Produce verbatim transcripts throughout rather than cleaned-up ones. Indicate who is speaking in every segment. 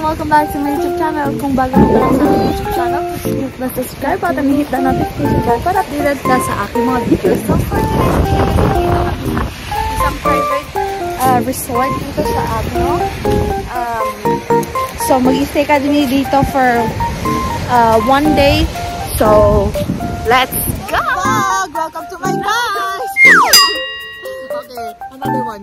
Speaker 1: welcome back to my YouTube channel. Kung bago ka lang sa YouTube channel, please hit the subscribe button and hit the notification bell para updated ka sa aking mga videos. So for today's video, isang private uh, resort dito sa AGNO. Um, so mag-stay ka din dito for uh, one day. So let's go! Vlog! Welcome to my guys! Okay, another one.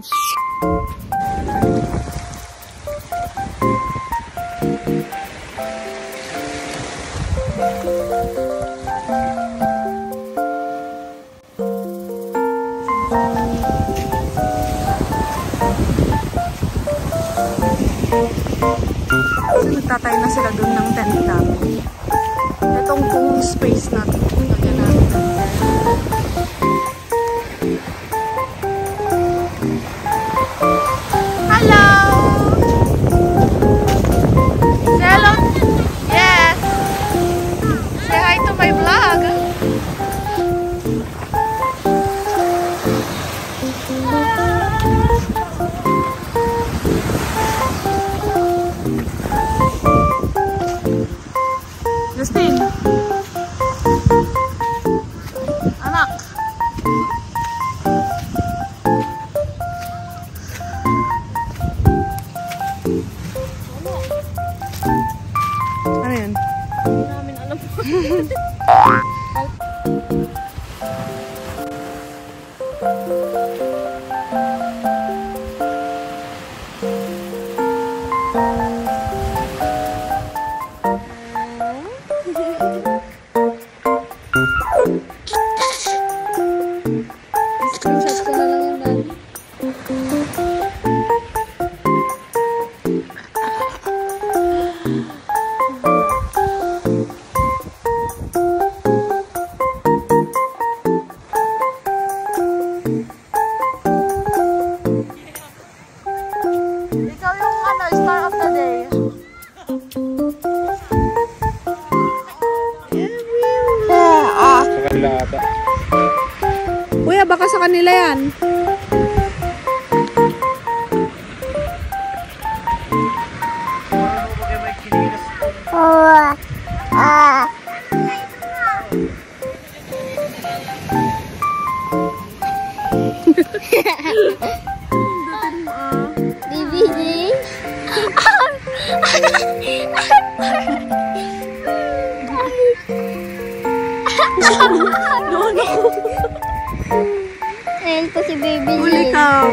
Speaker 1: Nagtatay na sila dun ng tent namin. Itong kung space natin. Lagyan natin. Hello! Say hello! Yes! Say hi to my vlog! Justin! Anak! Ano yan? Hindi namin alam po. Screenshot ko na lang yung dami. Ikaw yung ano, star of the day.
Speaker 2: Sa kanila ata.
Speaker 1: Kuya, baka sa kanila yan. Oh, ah. D V D. No, no. Ayan po si baby. Huli ka.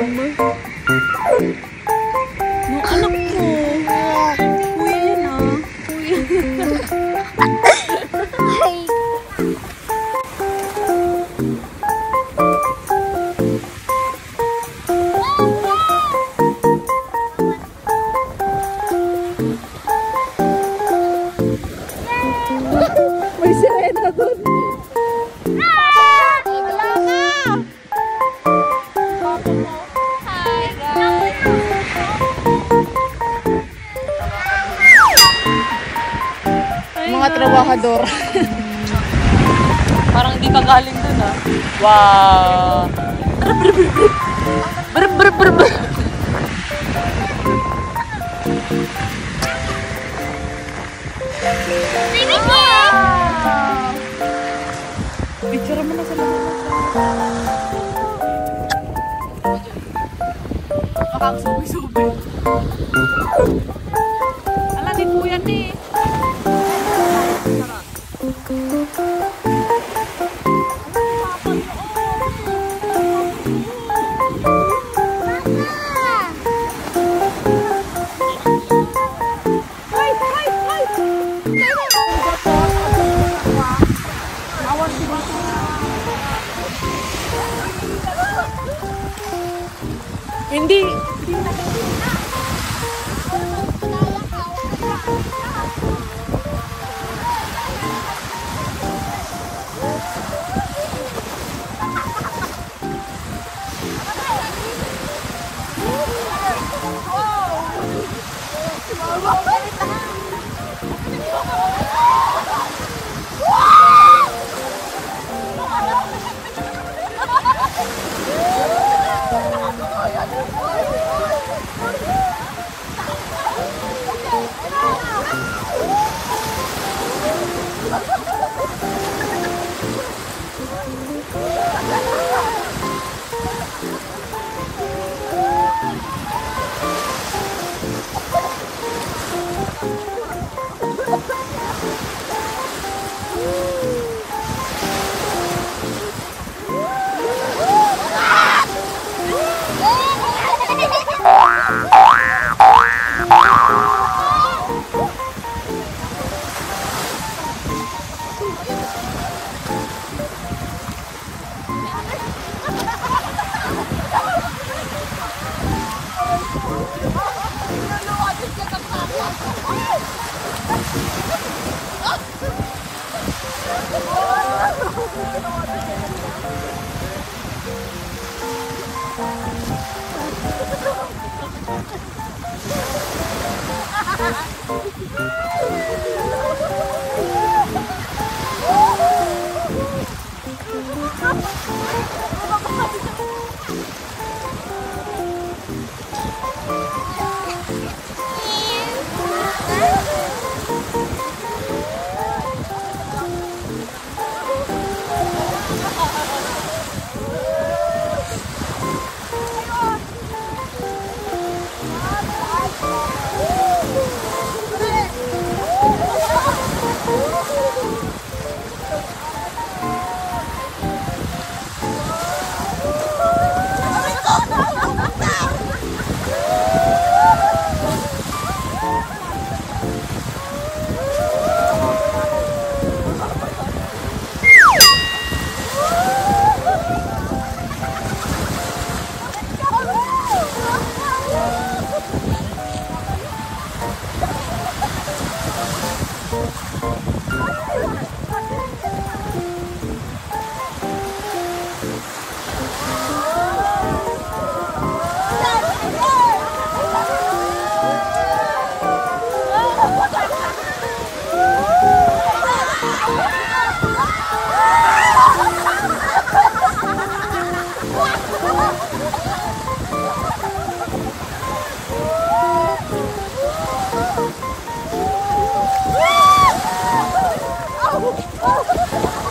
Speaker 1: No, anak ko. Kuya yan ah. Kuya. May sirena doon. Mga trabahador.
Speaker 3: Parang hindi ka galing dun ah. Wow! Brr brr brr brr.
Speaker 1: Wow! Picture mo na sa mga. Makakasubi-subi. Ala, din po yan eh. Hindi. Oh!